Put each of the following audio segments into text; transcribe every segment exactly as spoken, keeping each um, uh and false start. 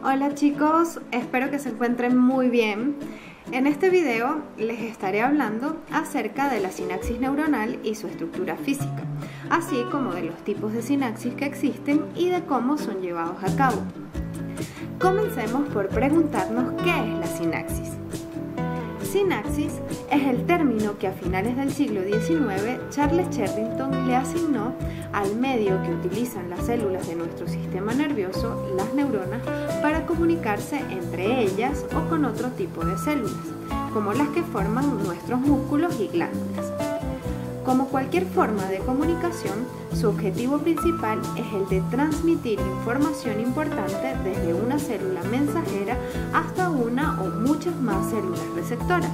Hola chicos, espero que se encuentren muy bien. En este video les estaré hablando acerca de la sinapsis neuronal y su estructura física, así como de los tipos de sinapsis que existen y de cómo son llevados a cabo. Comencemos por preguntarnos qué es la sinapsis. Sinapsis es el término que a finales del siglo diecinueve Charles Sherrington le asignó al medio que utilizan las células de nuestro sistema nervioso, las neuronas, para comunicarse entre ellas o con otro tipo de células, como las que forman nuestros músculos y glándulas. Como cualquier forma de comunicación, su objetivo principal es el de transmitir información importante desde una célula mensajera hasta una o muchas más células receptoras.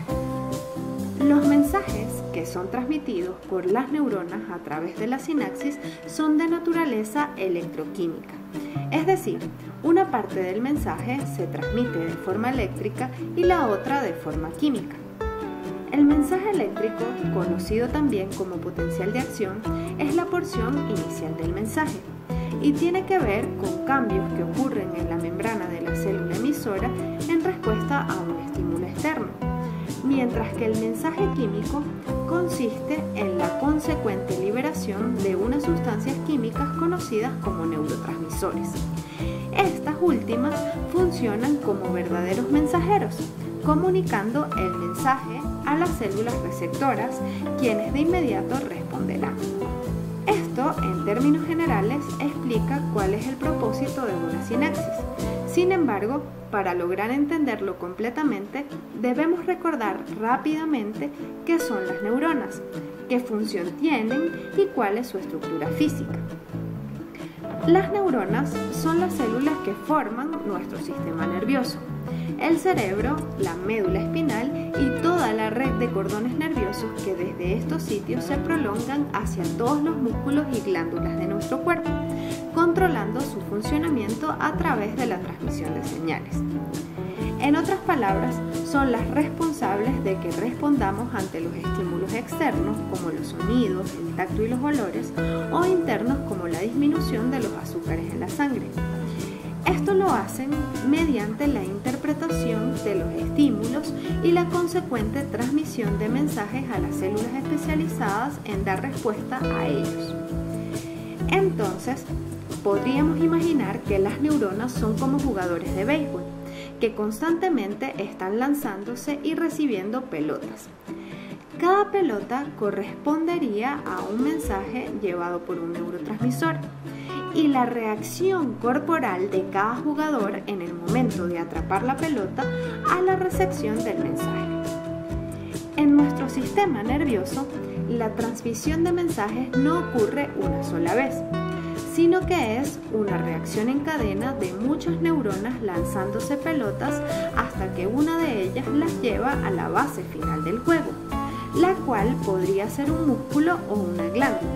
Los mensajes que son transmitidos por las neuronas a través de la sinapsis son de naturaleza electroquímica, es decir, una parte del mensaje se transmite de forma eléctrica y la otra de forma química. El mensaje eléctrico, conocido también como potencial de acción, es la porción inicial del mensaje y tiene que ver con cambios que ocurren en la membrana de la célula emisora en respuesta a un estímulo externo, mientras que el mensaje químico consiste en la consecuente liberación de unas sustancias químicas conocidas como neurotransmisores. Estas últimas funcionan como verdaderos mensajeros, comunicando el mensaje a las células receptoras, quienes de inmediato responderán. Esto, en términos generales, explica cuál es el propósito de una sinapsis. Sin embargo, para lograr entenderlo completamente, debemos recordar rápidamente qué son las neuronas, qué función tienen y cuál es su estructura física. Las neuronas son las células que forman nuestro sistema nervioso, el cerebro, la médula espinal y toda la red de cordones nerviosos que desde estos sitios se prolongan hacia todos los músculos y glándulas de nuestro cuerpo, controlando su funcionamiento a través de la transmisión de señales. En otras palabras, son las responsables de que respondamos ante los estímulos externos como los sonidos, el tacto y los olores, o internos como la disminución de los azúcares en la sangre. Esto lo hacen mediante la interpretación de los estímulos y la consecuente transmisión de mensajes a las células especializadas en dar respuesta a ellos. Entonces, podríamos imaginar que las neuronas son como jugadores de béisbol, que constantemente están lanzándose y recibiendo pelotas. Cada pelota correspondería a un mensaje llevado por un neurotransmisor, y la reacción corporal de cada jugador en el momento de atrapar la pelota a la recepción del mensaje. En nuestro sistema nervioso, la transmisión de mensajes no ocurre una sola vez, sino que es una reacción en cadena de muchas neuronas lanzándose pelotas hasta que una de ellas las lleva a la base final del juego, la cual podría ser un músculo o una glándula.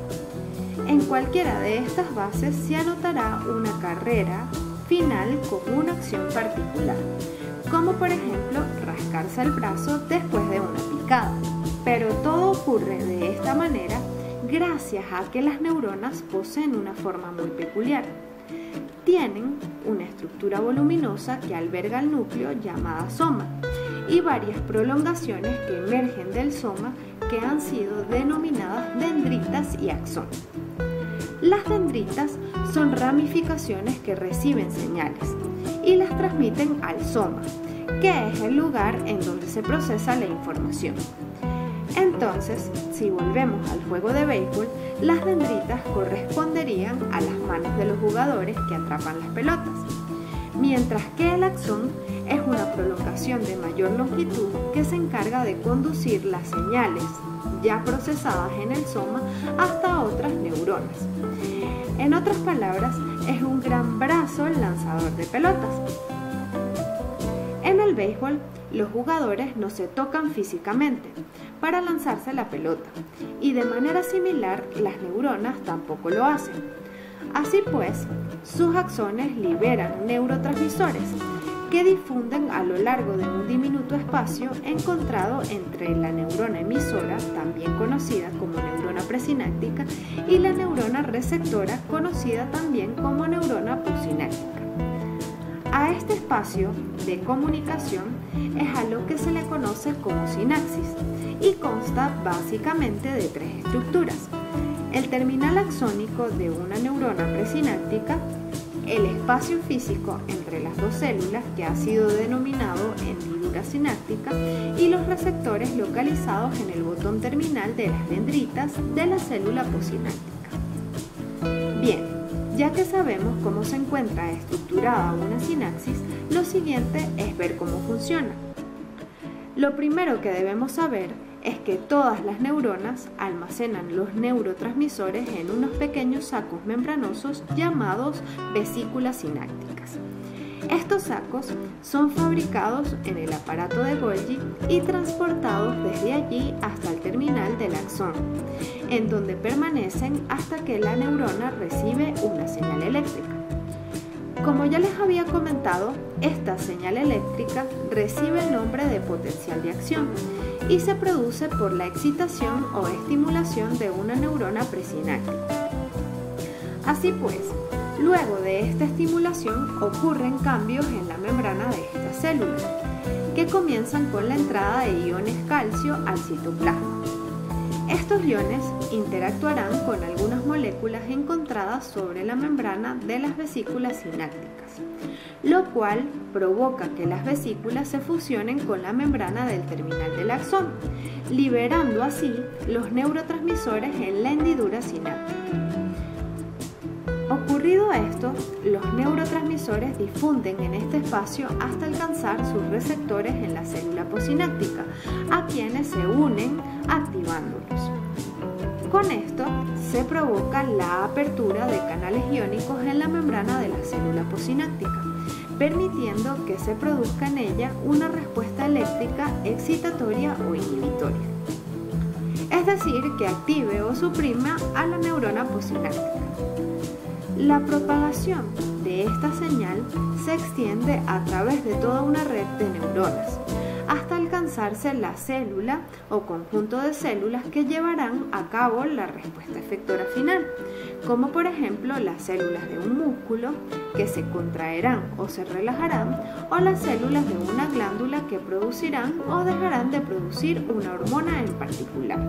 En cualquiera de estas bases se anotará una carrera final con una acción particular, como por ejemplo rascarse el brazo después de una picada. Pero todo ocurre de esta manera gracias a que las neuronas poseen una forma muy peculiar. Tienen una estructura voluminosa que alberga el núcleo llamada soma y varias prolongaciones que emergen del soma que han sido denominadas dendritas y axón. Las dendritas son ramificaciones que reciben señales y las transmiten al soma, que es el lugar en donde se procesa la información. Entonces, si volvemos al juego de béisbol, las dendritas corresponderían a las manos de los jugadores que atrapan las pelotas, mientras que el axón es una prolongación de mayor longitud que se encarga de conducir las señales ya procesadas en el soma hasta otras neuronas. En otras palabras, es un gran brazo lanzador de pelotas. En el béisbol, los jugadores no se tocan físicamente para lanzarse la pelota y de manera similar las neuronas tampoco lo hacen. Así pues, sus axones liberan neurotransmisores que difunden a lo largo de un diminuto espacio encontrado entre la neurona emisora, también conocida como neurona presináptica, y la neurona receptora, conocida también como neurona postsináptica. A este espacio de comunicación es a lo que se le conoce como sinapsis y consta básicamente de tres estructuras: el terminal axónico de una neurona presináptica, el espacio físico entre las dos células, que ha sido denominado hendidura sináptica, y los receptores localizados en el botón terminal de las dendritas de la célula posináptica. Bien, ya que sabemos cómo se encuentra estructurada una sinapsis, lo siguiente es ver cómo funciona. Lo primero que debemos saber es que todas las neuronas almacenan los neurotransmisores en unos pequeños sacos membranosos llamados vesículas sinápticas. Estos sacos son fabricados en el aparato de Golgi y transportados desde allí hasta el terminal del axón, en donde permanecen hasta que la neurona recibe una señal eléctrica. Como ya les había comentado, esta señal eléctrica recibe el nombre de potencial de acción y se produce por la excitación o estimulación de una neurona presináptica. Así pues, luego de esta estimulación ocurren cambios en la membrana de esta célula, que comienzan con la entrada de iones calcio al citoplasma. Estos iones interactuarán con algunas moléculas encontradas sobre la membrana de las vesículas sinápticas, lo cual provoca que las vesículas se fusionen con la membrana del terminal del axón, liberando así los neurotransmisores en la hendidura sináptica. Ocurrido esto, los neurotransmisores difunden en este espacio hasta alcanzar sus receptores en la célula posináptica, a quienes se unen activándolos. Con esto se provoca la apertura de canales iónicos en la membrana de la célula posináptica, permitiendo que se produzca en ella una respuesta eléctrica excitatoria o inhibitoria, es decir, que active o suprima a la neurona posináptica. La propagación de esta señal se extiende a través de toda una red de neuronas, hasta alcanzarse la célula o conjunto de células que llevarán a cabo la respuesta efectora final, como por ejemplo las células de un músculo que se contraerán o se relajarán, o las células de una glándula que producirán o dejarán de producir una hormona en particular.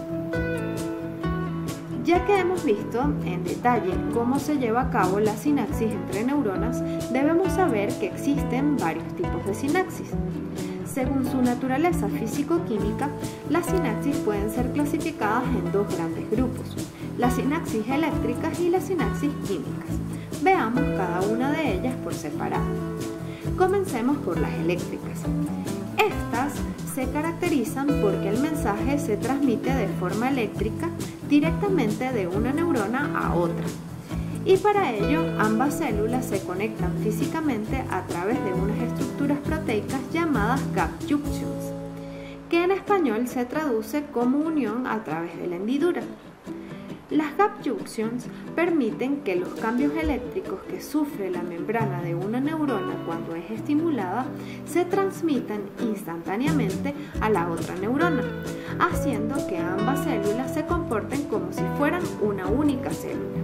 Ya que hemos visto en detalle cómo se lleva a cabo la sinapsis entre neuronas, debemos saber que existen varios tipos de sinapsis. Según su naturaleza físico-química, las sinapsis pueden ser clasificadas en dos grandes grupos: las sinapsis eléctricas y las sinapsis químicas. Veamos cada una de ellas por separado. Comencemos por las eléctricas. Estas se caracterizan porque el mensaje se transmite de forma eléctrica directamente de una neurona a otra, y para ello ambas células se conectan físicamente a través de unas estructuras proteicas llamadas gap junctions, que en español se traduce como unión a través de la hendidura. Las gap junctions permiten que los cambios eléctricos que sufre la membrana de una neurona cuando es estimulada se transmitan instantáneamente a la otra neurona, haciendo que ambas células se comporten como si fueran una única célula.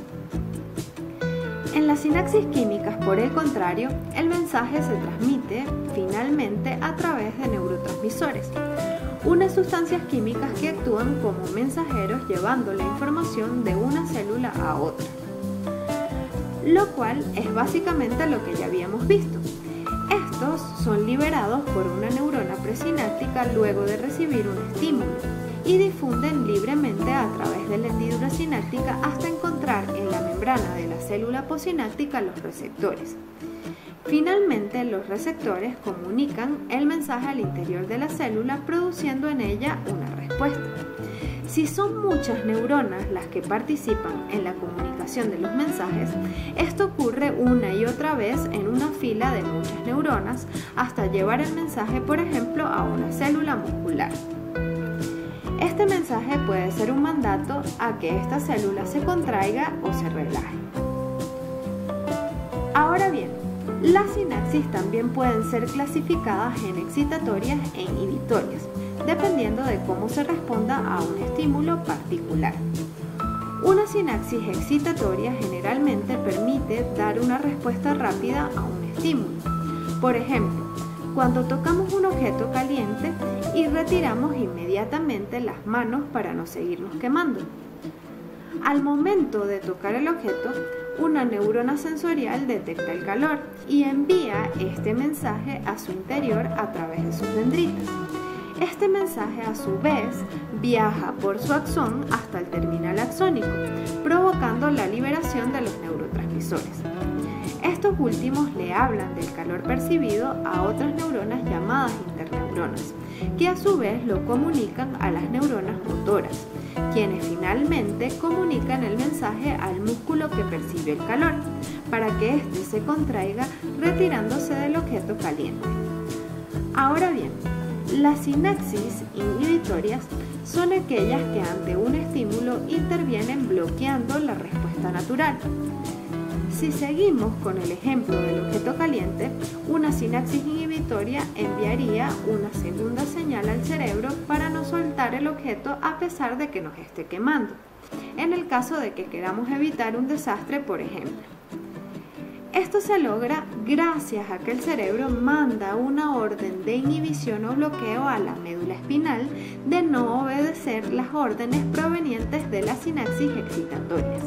En las sinapsis químicas, por el contrario, el mensaje se transmite finalmente a través de neurotransmisores, unas sustancias químicas que actúan como mensajeros llevando la información de una célula a otra, lo cual es básicamente lo que ya habíamos visto. Estos son liberados por una neurona presináptica luego de recibir un estímulo y difunden libremente a través de la hendidura sináptica hasta encontrar en la membrana de la célula posináptica los receptores. Finalmente, los receptores comunican el mensaje al interior de la célula, produciendo en ella una respuesta. Si son muchas neuronas las que participan en la comunicación de los mensajes, esto ocurre una y otra vez en una fila de muchas neuronas hasta llevar el mensaje, por ejemplo, a una célula muscular. Este mensaje puede ser un mandato a que esta célula se contraiga o se relaje. Ahora bien, las sinapsis también pueden ser clasificadas en excitatorias e inhibitorias, dependiendo de cómo se responda a un estímulo particular. Una sinapsis excitatoria generalmente permite dar una respuesta rápida a un estímulo. Por ejemplo, cuando tocamos un objeto caliente y retiramos inmediatamente las manos para no seguirnos quemando. Al momento de tocar el objeto, una neurona sensorial detecta el calor y envía este mensaje a su interior a través de sus dendritas. Este mensaje a su vez viaja por su axón hasta el terminal axónico, provocando la liberación de los neurotransmisores. Estos últimos le hablan del calor percibido a otras neuronas llamadas interneuronas, que a su vez lo comunican a las neuronas motoras, quienes finalmente comunican el mensaje al músculo que percibe el calor, para que éste se contraiga retirándose del objeto caliente. Ahora bien, las sinapsis inhibitorias son aquellas que ante un estímulo intervienen bloqueando la respuesta natural. Si seguimos con el ejemplo del objeto caliente, una sinapsis inhibitoria enviaría una segunda señal al cerebro para no soltar el objeto a pesar de que nos esté quemando, en el caso de que queramos evitar un desastre, por ejemplo. Esto se logra gracias a que el cerebro manda una orden de inhibición o bloqueo a la médula espinal de no obedecer las órdenes provenientes de las sinapsis excitatorias.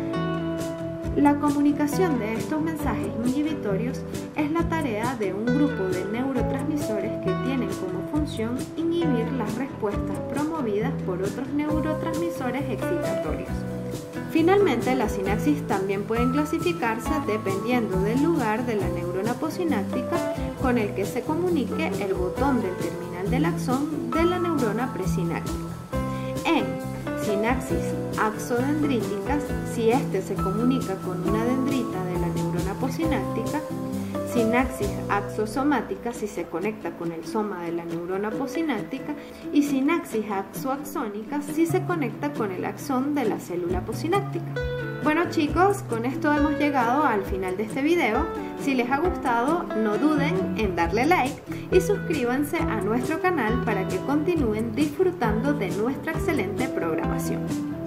La comunicación de estos mensajes inhibitorios es la tarea de un grupo de neurotransmisores que tienen como función inhibir las respuestas promovidas por otros neurotransmisores excitatorios. Finalmente, las sinapsis también pueden clasificarse dependiendo del lugar de la neurona posináptica con el que se comunique el botón del terminal del axón de la neurona presináptica. En sinapsis axodendríticas, si éste se comunica con una dendrita de la neurona posináptica; sinapsis axosomática, si se conecta con el soma de la neurona posináptica; y sinapsis axoaxónica, si se conecta con el axón de la célula posináptica. Bueno chicos, con esto hemos llegado al final de este video. Si les ha gustado, no duden en darle like y suscríbanse a nuestro canal para que continúen disfrutando de nuestra excelente programación.